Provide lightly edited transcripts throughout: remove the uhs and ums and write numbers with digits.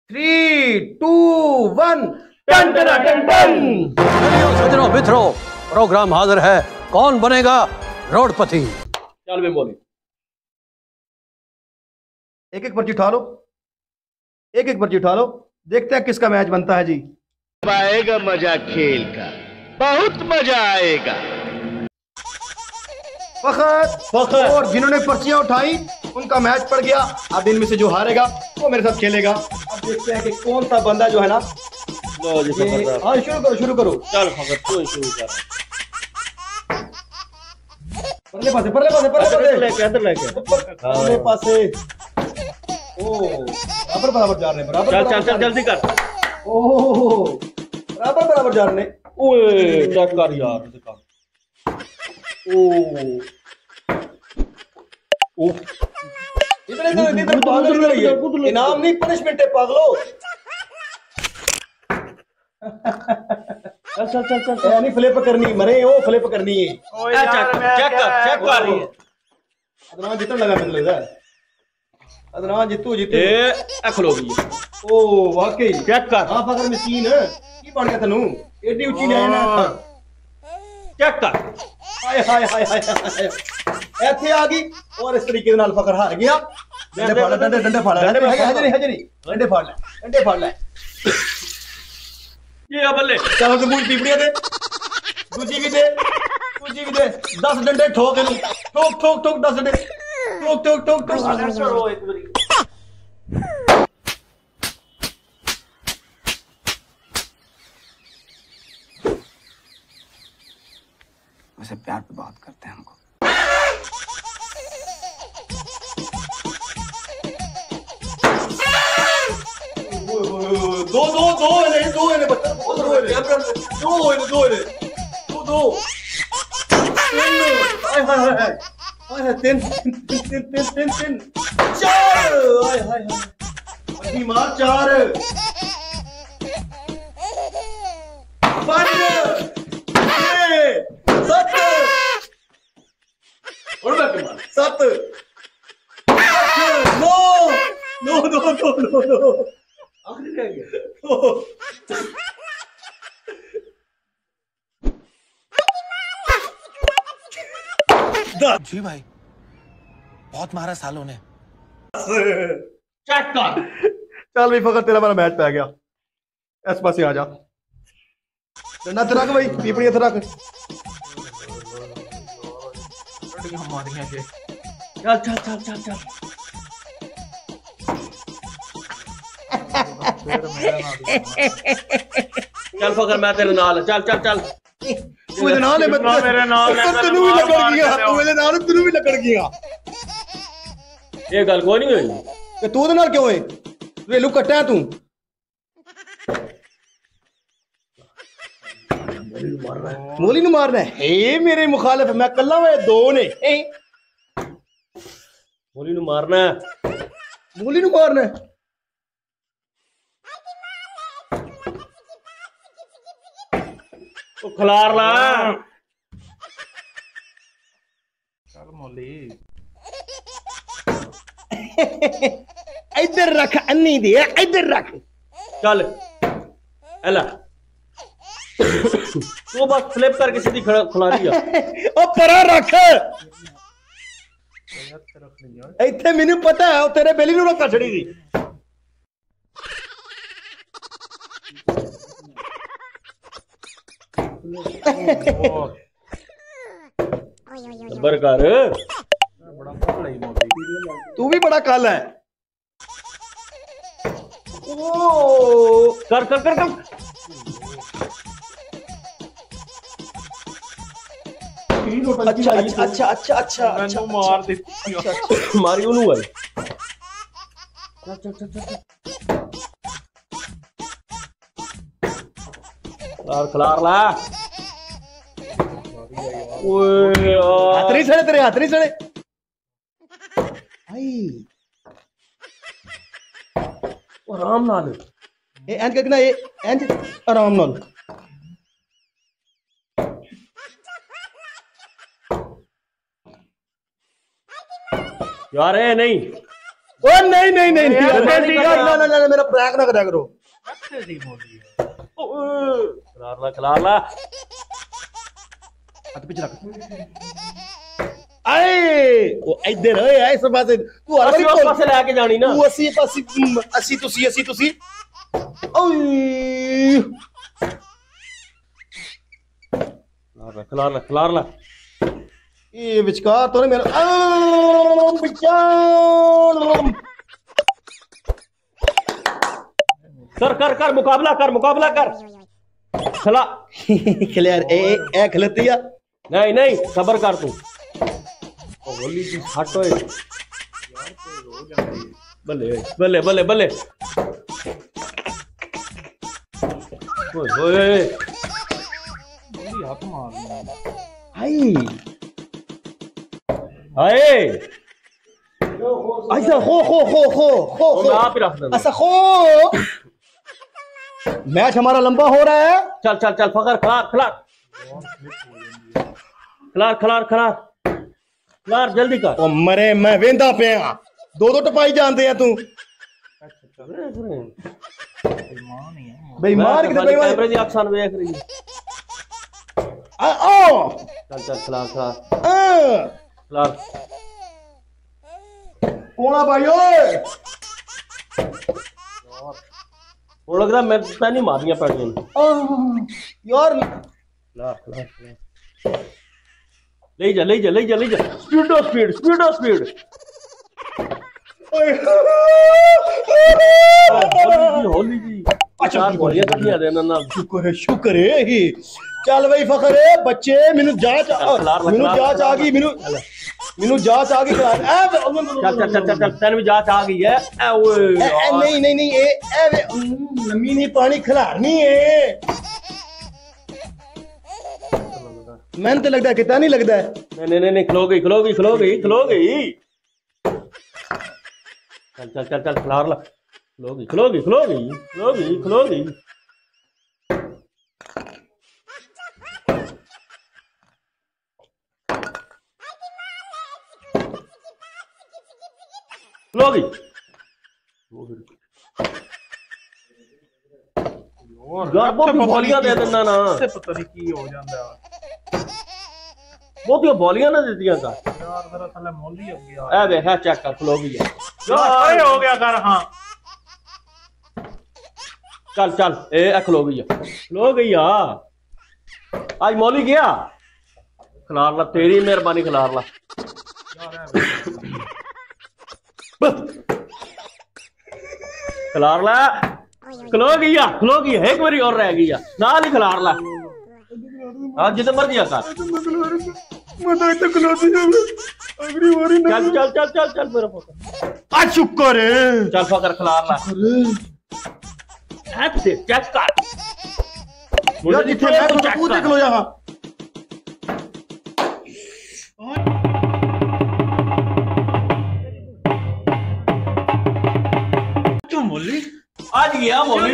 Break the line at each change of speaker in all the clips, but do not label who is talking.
3, 2, 1 टन टन टन टन।
सजनों मित्रों, प्रोग्राम हाजिर है। कौन बनेगा रोडपति?
चल भी बोले।
एक एक पर्ची उठा लो, एक एक पर्ची उठा लो, देखते हैं किसका मैच बनता है जी।
आएगा मजा खेल का, बहुत मजा आएगा।
फखर और जिन्होंने पर्चियां उठाई उनका मैच पड़ गया। अब इनमें से जो हारेगा वो मेरे साथ खेलेगा। अब देखते हैं कि कौन सा बंदा जो है ना।
लो जी फखर।
हाँ शुरू करो शुरू करो।
चल फखर तू शुरू कर।
परले पासे परले पासे परले
लेके इधर लेके
परले पासे। ओ बराबर बराबर जा रहे हैं, बराबर
चल चल चल जल्दी कर।
ओ बराबर बराबर जा रहे हैं।
ओए चेक कर यार दिखा।
ओ इधर इधर इधर पागल इधर ये इनाम नहीं पनिशमेंट है पागलो।
चल चल चल चल
नहीं फ्लिप करनी मरे वो फ्लिप करनी है।
चेक कर रही है।
अदनान जीतने लगा मुझे लगता है। अदनान जीतू जीतू
ए खलो गई।
ओ वाकई
चेक कर।
हां फकर मशीन की बन गया तनु एडी ऊंची ले ना।
चेक कर।
हाय हाय हाय हाय ऐसे आ गई और इस तरीके के नाल फकर हार गया। डंडे फाड़ डंडे डंडे फाड़ हजरी हजरी डंडे फाड़ ले डंडे फाड़ ले।
ये बल्ले
चलो तो मूल पीपड़िया दे दूजी भी दे 10 डंडे ठोक इनु ठोक ठोक ठोक 10 डंडे ठोक ठोक ठोक ठोक।
छोड़ो एक बारी।
वैसे प्यार पे बात करते हैं हमको।
दो है बच्चा दो हाय हाय हाय हाय तीन चार हाय हाय हाय मार 4 5 7 और बैठ मार 7 9 आखिरी रह गया।
जी भाई बहुत मारा सालों ने।
चेक कर।
चल भाई फकर तेरा मेरा मैच पै गया। इस पासे आ जा डंडा थे रख भाई पीपड़ी थे रख।
चल चल चल चल चल। चल फकर मैं तेरे नाल चल चल चल।
तू इधर नाल है
मेरे नाल
तन्नू भी लगड़ गया तू इधर नाल तन्नू भी लगड़ गया।
ये गल कोई नहीं हुई
ते तू इधर नाल क्यों है वेलू कट्टा है तू। मोली नु मारना है ए मेरे मुखालिफ मैं कल्ला वे 2 ने
मोली नु मारना है।
मोली नु मारना है।
तो खलार ला।
चल मोली
इधर रख अन्नी दे इधर रख।
चल एला तू बस फ्लिप करके सीधी खुला दिया।
ओ परा रख इथे मैनू पता है तेरे बेली नु रखा छड़ी दी।
बर कर।
तू भी बड़ा काला है। ओ
कर कर कर कर।
अच्छा अच्छा अच्छा अच्छा अच्छा अच्छा
मार देती
अच्छा
मारी उन्होंने भाई। चल चल चल चल और खलार ला। ओए
हाथ नहीं सड़े तेरे हाथ नहीं सड़े। आई
आराम नाल
ए एंज करके ना ये एंज आराम नाल।
यार ए नहीं
ओ नहीं नहीं नहीं ना ना ना मेरा प्रैंक ना करा करो।
खिला ला
हाथ पीछे रख। आए ओ इधर ओए आए सब पासे तू हर बारी
पासे लेके जानी ना।
तू 80 80 तुसी ओए
खिला ला
ये विचकार तो नहीं मेरा विचार
कर मुकाबला कर खिला
खिला ए खिलती है
नहीं सबर कर तू होली की हट होए बल्ले ओए हाय
ऐसा खो
मैं आप ही रख देना।
ऐसा खो मैच हमारा लंबा हो रहा है।
चल फकर खिलार जल्दी कर।
ओ मरे मैं वेंदा पे दो टपाई जानते हैं तू बेईमान कितने बेईमान
कैमरे दी अक्सान देख रही है।
आओ
चल खिलार
कोना भाई ओए
वो लगदा मैं तो नहीं मारियां पड़ियां
यार
ले जा स्पीड होली जी अच्छा बोलियां कटियां देना ना।
शुक्र है ही चल भाई फखर है बच्चे मेनू जांच आ गई मेनू जांच आ गई
चल तेन भी जांच आ गई है।
नहीं ए नमी नहीं पानी खिलानी है मैंने तो लगता है कितना नहीं लगता है।
नहीं खलो गई चल खिलार ला खलो गई यार बहुत बॉलियां दे देना ना
पता नहीं की हो जाता
बहुत बॉलियां ना देतियां का
यार जरा थले मोली हो गया
ए देख चेक कर खलो गई है
यार हो गया कर। हाँ
चल ए खलो गई आज मौली गया खिलार ला तेरी मेहरबानी खिलार ला खिलार ला खलो गई एक बारी और रह गई नाल ही खिलार ला आज जितने मर्जी कर चल मेरा पुत्र
आज शुक्र है
चल फकर खिलार ला चेक कर
यार जिथे मैं तू देख लो यहां
क्यों मोली
आज गया मौली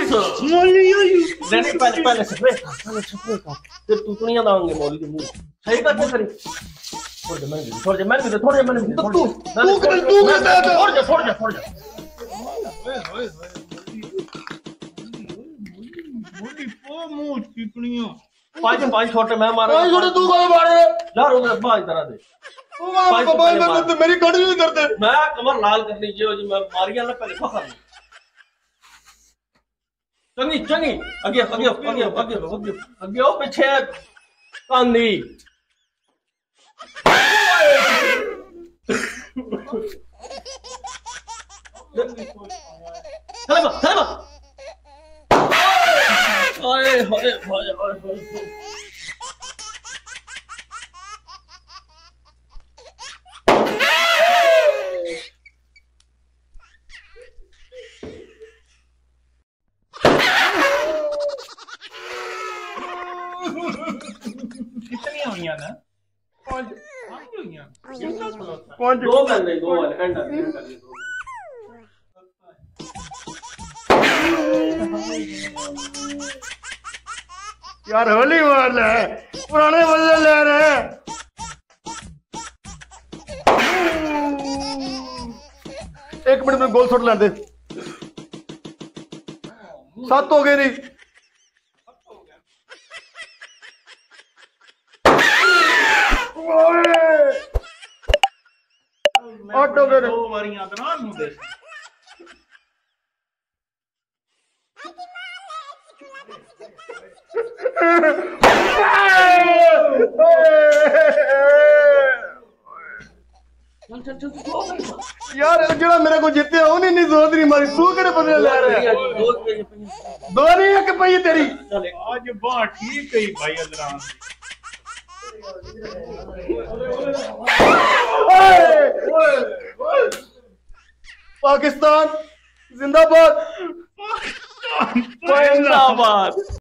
पहले स्प्रे फिर तू नहीं दांगे मौली के मुंह सही करते करी थोड़ जा मैंने तू थोड़ जा
मोली पो मुंह चिकनियां
पांच छोटे मैं मारा
तू मारे
यार उधर पांच तरह दे
तो मेरी कड़ी नहीं करते
मैं कमर लाल करनी चाहिए जी मैं मारिया ना पहले फखर चंगी अगे पीछे कांदी
कितनी हुई ना पांच हुई
दो करने दो एंड
यार होली मार ले पुराने बदले ले रहे एक मिनट में गोल सुट लैंदे 7 हो गए नहीं ऑटो गए
2 ਵਾਰੀਆਂ ਦਰਾਂ ਨੂੰ ਦੇ
यार जो मेरे को जीते उन्हें नहीं जोर नहीं मारी तू केड़े बदले ले रहा है 2 नहीं एक पई तेरी
आज बात ठीक है भाई अदरान
पाकिस्तान जिंदाबाद
जिंदाबाद